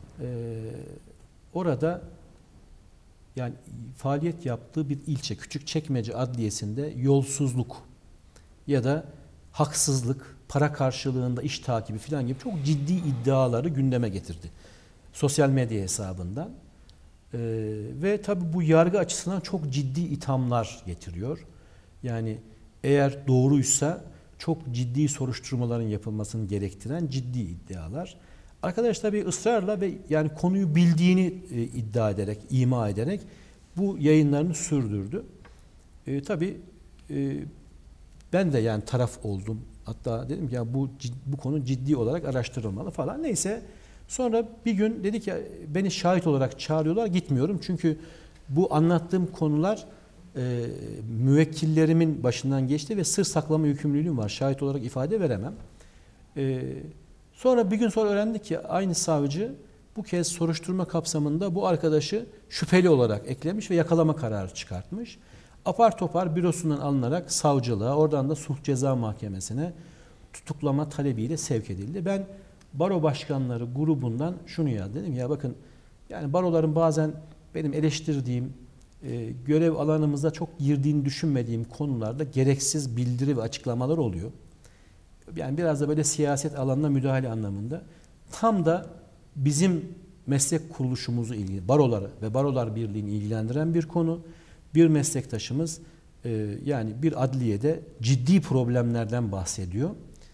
orada yani faaliyet yaptığı bir ilçe, Küçükçekmece Adliyesi'nde yolsuzluk ya da haksızlık, para karşılığında iş takibi falan gibi çok ciddi iddiaları gündeme getirdi. Sosyal medya hesabından. Ve tabii bu yargı açısından çok ciddi ithamlar getiriyor. Yani eğer doğruysa çok ciddi soruşturmaların yapılmasını gerektiren ciddi iddialar. Arkadaş tabii ısrarla ve yani konuyu bildiğini iddia ederek, ima ederek bu yayınlarını sürdürdü. Tabii ben de yani taraf oldum. Hatta dedim ki ya bu konu ciddi olarak araştırılmalı falan. Neyse sonra bir gün dedi ki beni şahit olarak çağırıyorlar, gitmiyorum. Çünkü bu anlattığım konular müvekkillerimin başından geçti ve sır saklama yükümlülüğüm var. Şahit olarak ifade veremem. Sonra bir gün sonra öğrendik ki aynı savcı bu kez soruşturma kapsamında bu arkadaşı şüpheli olarak eklemiş ve yakalama kararı çıkartmış. Apar topar bürosundan alınarak savcılığa, oradan da sulh ceza mahkemesine tutuklama talebiyle sevk edildi. Ben baro başkanları grubundan şunu yazdım. Dedim ya bakın yani baroların bazen benim eleştirdiğim, görev alanımızda çok girdiğini düşünmediğim konularda gereksiz bildiri ve açıklamalar oluyor. yani biraz da böyle siyaset alanına müdahale anlamında. Tam da bizim meslek kuruluşumuzu ilgili, baroları ve Barolar Birliği'ni ilgilendiren bir konu. Bir meslektaşımız yani bir adliyede ciddi problemlerden bahsediyor.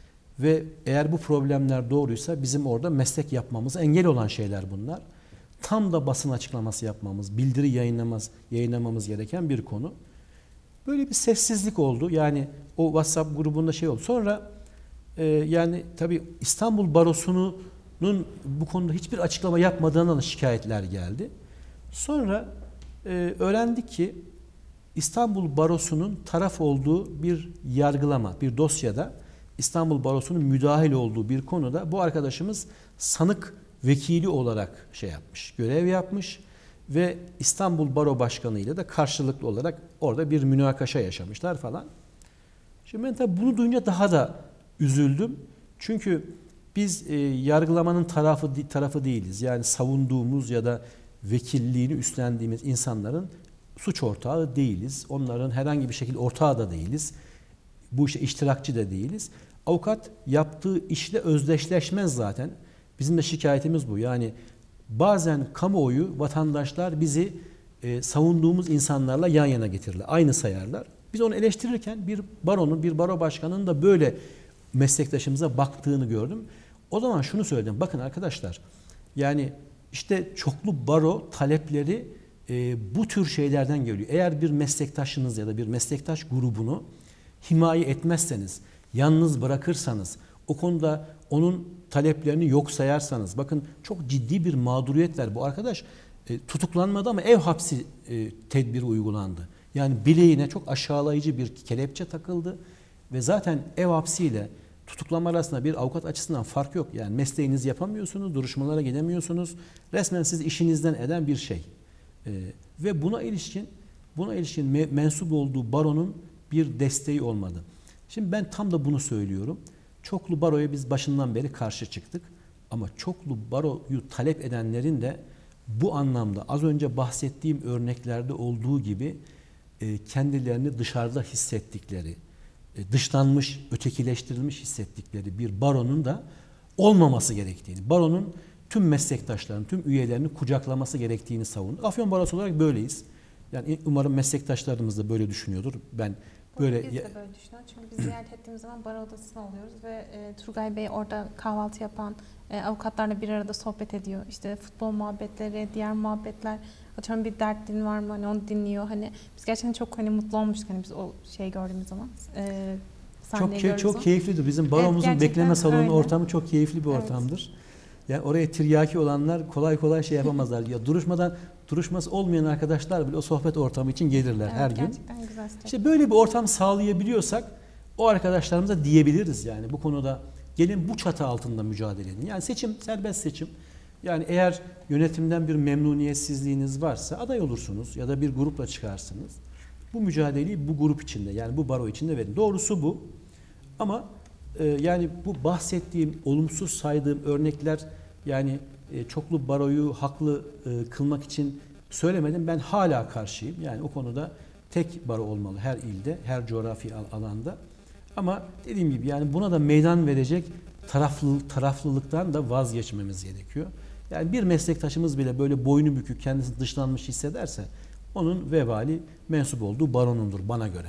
Ve eğer bu problemler doğruysa bizim orada meslek yapmamıza engel olan şeyler bunlar. Tam da basın açıklaması yapmamız, bildiri yayınlamamız gereken bir konu. Böyle bir sessizlik oldu. Yani o WhatsApp grubunda şey oldu. Sonra yani tabii İstanbul Barosu'nun bu konuda hiçbir açıklama yapmadığından şikayetler geldi. Sonra öğrendik ki İstanbul Barosu'nun taraf olduğu bir yargılama, bir dosyada İstanbul Barosu'nun müdahil olduğu bir konuda bu arkadaşımız sanık vekili olarak şey yapmış, görev yapmış ve İstanbul Baro Başkanı ile de karşılıklı olarak orada bir münakaşa yaşamışlar falan. Şimdi ben tabii bunu duyunca daha da üzüldüm. Çünkü biz yargılamanın tarafı değiliz. Yani savunduğumuz ya da vekilliğini üstlendiğimiz insanların suç ortağı değiliz. Onların herhangi bir şekilde ortağı da değiliz. Bu işe iştirakçı da değiliz. Avukat yaptığı işle özdeşleşmez zaten. Bizim de şikayetimiz bu. Yani bazen kamuoyu, vatandaşlar bizi savunduğumuz insanlarla yan yana getirirler. Aynı sayarlar. Biz onu eleştirirken bir baronun, bir baro başkanının da böyle meslektaşımıza baktığını gördüm. O zaman şunu söyledim. Bakın arkadaşlar, yani işte çoklu baro talepleri bu tür şeylerden geliyor. Eğer bir meslektaşınız ya da bir meslektaş grubunu himaye etmezseniz, yalnız bırakırsanız, o konuda onun taleplerini yok sayarsanız, bakın çok ciddi bir mağduriyet var. Bu arkadaş tutuklanmadı ama ev hapsi tedbiri uygulandı. Yani bileğine çok aşağılayıcı bir kelepçe takıldı ve zaten ev hapsiyle tutuklama arasında bir avukat açısından fark yok. Yani mesleğinizi yapamıyorsunuz, duruşmalara gidemiyorsunuz. Resmen siz işinizden eden bir şey. Ve buna ilişkin mensup olduğu baronun bir desteği olmadı. Şimdi ben tam da bunu söylüyorum. Çoklu baroya biz başından beri karşı çıktık. Ama çoklu baroyu talep edenlerin de bu anlamda az önce bahsettiğim örneklerde olduğu gibi kendilerini dışarıda hissettikleri, dışlanmış, ötekileştirilmiş hissettikleri bir baronun da olmaması gerektiğini, baronun tüm meslektaşlarının, tüm üyelerini kucaklaması gerektiğini savunduk. Afyon Barosu olarak böyleyiz. Yani umarım meslektaşlarımız da böyle düşünüyordur. Ben böyle Biz de böyle düşünüyoruz. Çünkü biz ziyaret ettiğimiz zaman baro odasına oluyoruz ve Turgay Bey orada kahvaltı yapan, avukatlarla bir arada sohbet ediyor. İşte futbol muhabbetleri, diğer muhabbetler. Atıyorum bir dertlin var mı? Hani onu dinliyor. Hani biz gerçekten çok hani mutlu olmuştuk hani biz o şeyi gördüğümüz zaman. Çok keyiflidir. Bizim baromuzun evet, bekleme salonu öyle. Ortamı çok keyifli bir ortamdır. Yani oraya tiryaki olanlar kolay kolay şey yapamazlar. Ya duruşması olmayan arkadaşlar bile o sohbet ortamı için gelirler her gün. Gerçekten güzel. İşte böyle bir ortam sağlayabiliyorsak o arkadaşlarımıza diyebiliriz yani bu konuda gelin bu çatı altında mücadele edin. Yani seçim, serbest seçim. Yani eğer yönetimden bir memnuniyetsizliğiniz varsa aday olursunuz ya da bir grupla çıkarsınız. Bu mücadeleyi bu grup içinde yani bu baro içinde verin. Doğrusu bu. Ama yani bu bahsettiğim olumsuz saydığım örnekler yani çoklu baroyu haklı kılmak için söylemedim. Ben hala karşıyım. Yani o konuda tek baro olmalı her ilde, her coğrafi alanda. Ama dediğim gibi yani buna da meydan verecek taraflılıktan da vazgeçmemiz gerekiyor. Yani bir meslektaşımız bile böyle boynu bükük, kendisi dışlanmış hissederse onun vebali mensup olduğu baronundur bana göre.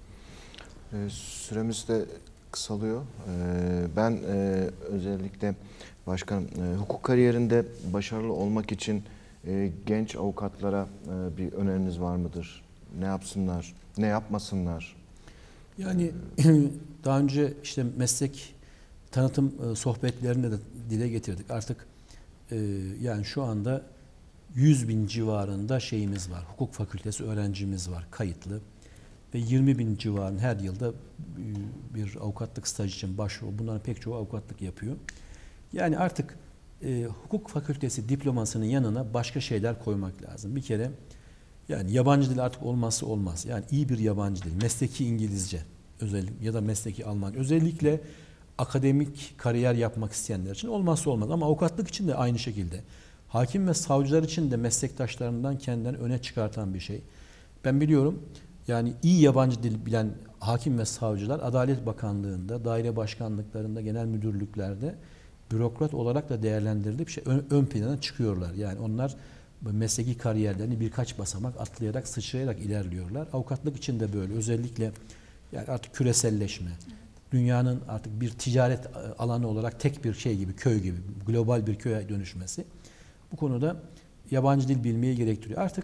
Süremiz de kısalıyor. Ben özellikle başkanım hukuk kariyerinde başarılı olmak için genç avukatlara bir öneriniz var mıdır? Ne yapsınlar, ne yapmasınlar? Yani daha önce işte meslek tanıtım sohbetlerinde de dile getirdik. Artık yani şu anda 100.000 civarında şeyimiz var. Hukuk fakültesi öğrencimiz var kayıtlı. Ve 20.000 civarında her yılda bir avukatlık stajı için başvuru. Bunların pek çoğu avukatlık yapıyor. Yani artık hukuk fakültesi diplomasının yanına başka şeyler koymak lazım. Bir kere yani yabancı dil artık olmazsa olmaz. Yani iyi bir yabancı dil, mesleki İngilizce özellikle ya da mesleki Almanca. Özellikle akademik kariyer yapmak isteyenler için olmazsa olmaz. Ama avukatlık için de aynı şekilde. Hakim ve savcılar için de meslektaşlarından kendilerini öne çıkartan bir şey. Ben biliyorum Yani iyi yabancı dil bilen hakim ve savcılar Adalet Bakanlığı'nda, daire başkanlıklarında, genel müdürlüklerde bürokrat olarak da değerlendirilip ön plana çıkıyorlar. Yani onlar mesleki kariyerlerini birkaç basamak atlayarak, sıçrayarak ilerliyorlar. Avukatlık için de böyle. Özellikle yani artık küreselleşme, dünyanın artık bir ticaret alanı olarak tek bir şey gibi, köy gibi, global bir köye dönüşmesi bu konuda yabancı dil bilmeyi gerektiriyor. Artık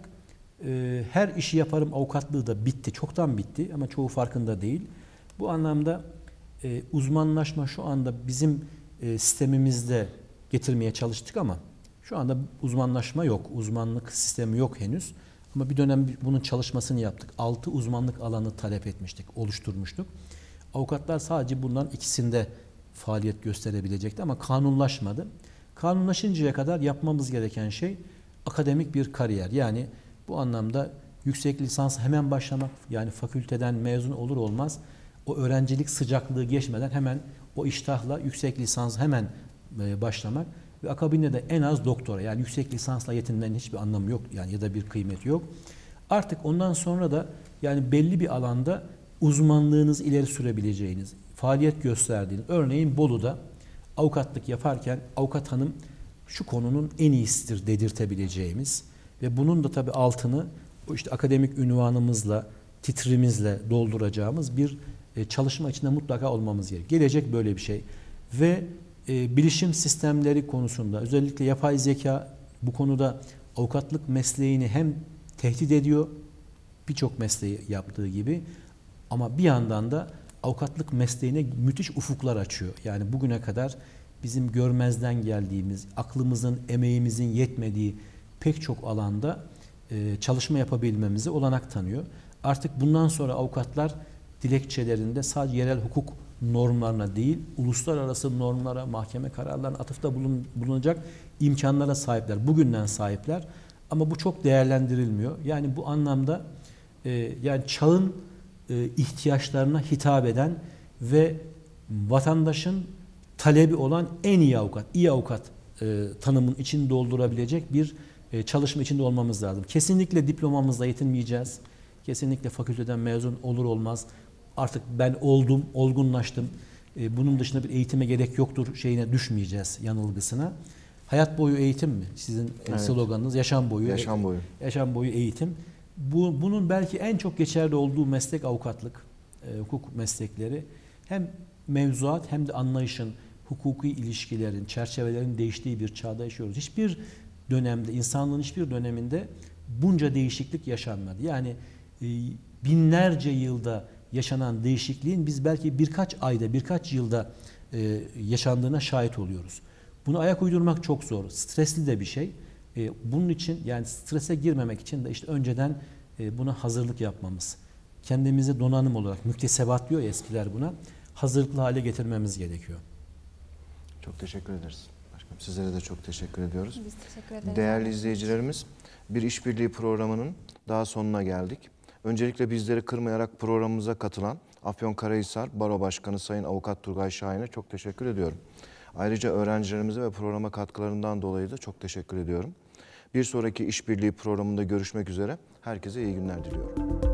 her işi yaparım avukatlığı da bitti, çoktan bitti ama çoğu farkında değil. Bu anlamda uzmanlaşma şu anda bizim sistemimizde getirmeye çalıştık ama şu anda uzmanlaşma yok, uzmanlık sistemi yok henüz. Ama bir dönem bunun çalışmasını yaptık. 6 uzmanlık alanı talep etmiştik, oluşturmuştuk. Avukatlar sadece bundan ikisinde faaliyet gösterebilecekti ama kanunlaşmadı. Kanunlaşıncaya kadar yapmamız gereken şey akademik bir kariyer. Yani bu anlamda yüksek lisans hemen başlamak, yani fakülteden mezun olur olmaz o öğrencilik sıcaklığı geçmeden hemen o iştahla yüksek lisans hemen başlamak ve akabinde de en az doktora, yani yüksek lisansla yetinmenin hiçbir anlamı yok yani ya da bir kıymeti yok. Artık ondan sonra da yani belli bir alanda uzmanlığınızı ileri sürebileceğiniz, faaliyet gösterdiğiniz, örneğin Bolu'da avukatlık yaparken avukat hanım şu konunun en iyisidir dedirtebileceğimiz ve bunun da tabii altını o işte akademik ünvanımızla, titrimizle dolduracağımız bir çalışma içinde mutlaka olmamız gerekiyor. Gelecek böyle bir şey ve bilişim sistemleri konusunda özellikle yapay zeka bu konuda avukatlık mesleğini hem tehdit ediyor, birçok mesleği yaptığı gibi, ama bir yandan da avukatlık mesleğine müthiş ufuklar açıyor. Yani bugüne kadar bizim görmezden geldiğimiz, aklımızın, emeğimizin yetmediği pek çok alanda çalışma yapabilmemize olanak tanıyor. Artık bundan sonra avukatlar dilekçelerinde sadece yerel hukuk normlarına değil, uluslararası normlara, mahkeme kararlarına atıfta bulunacak imkanlara sahipler. Bugünden sahipler ama bu çok değerlendirilmiyor. Yani bu anlamda yani çağın ihtiyaçlarına hitap eden ve vatandaşın talebi olan en iyi avukat, iyi avukat tanımının içini doldurabilecek bir çalışma içinde olmamız lazım. Kesinlikle diplomamızla yetinmeyeceğiz. Kesinlikle fakülteden mezun olur olmaz. Artık ben oldum, olgunlaştım. Bunun dışında bir eğitime gerek yoktur şeyine düşmeyeceğiz yanılgısına. Hayat boyu eğitim mi? Sizin sloganınız yaşam boyu. Yaşam boyu. Yaşam boyu eğitim. Bunun belki en çok geçerli olduğu meslek avukatlık, hukuk meslekleri. Hem mevzuat hem de anlayışın, hukuki ilişkilerin, çerçevelerin değiştiği bir çağda yaşıyoruz. Hiçbir dönemde, insanlığın hiçbir döneminde bunca değişiklik yaşanmadı. Yani binlerce yılda yaşanan değişikliğin biz belki birkaç ayda, birkaç yılda yaşandığına şahit oluyoruz. Bunu ayak uydurmak çok zor. Stresli de bir şey. Bunun için yani strese girmemek için de işte önceden buna hazırlık yapmamız. Kendimizi donanım olarak, müktesebat diyor ya eskiler buna, hazırlıklı hale getirmemiz gerekiyor. Çok teşekkür ederiz. Başkanım sizlere de çok teşekkür ediyoruz. Biz teşekkür ederiz. Değerli izleyicilerimiz, bir işbirliği programının daha sonuna geldik. Öncelikle bizleri kırmayarak programımıza katılan Afyonkarahisar Baro Başkanı Sayın Avukat Turgay Şahin'e çok teşekkür ediyorum. Ayrıca öğrencilerimize ve programa katkılarından dolayı da çok teşekkür ediyorum. Bir sonraki işbirliği programında görüşmek üzere. Herkese iyi günler diliyorum.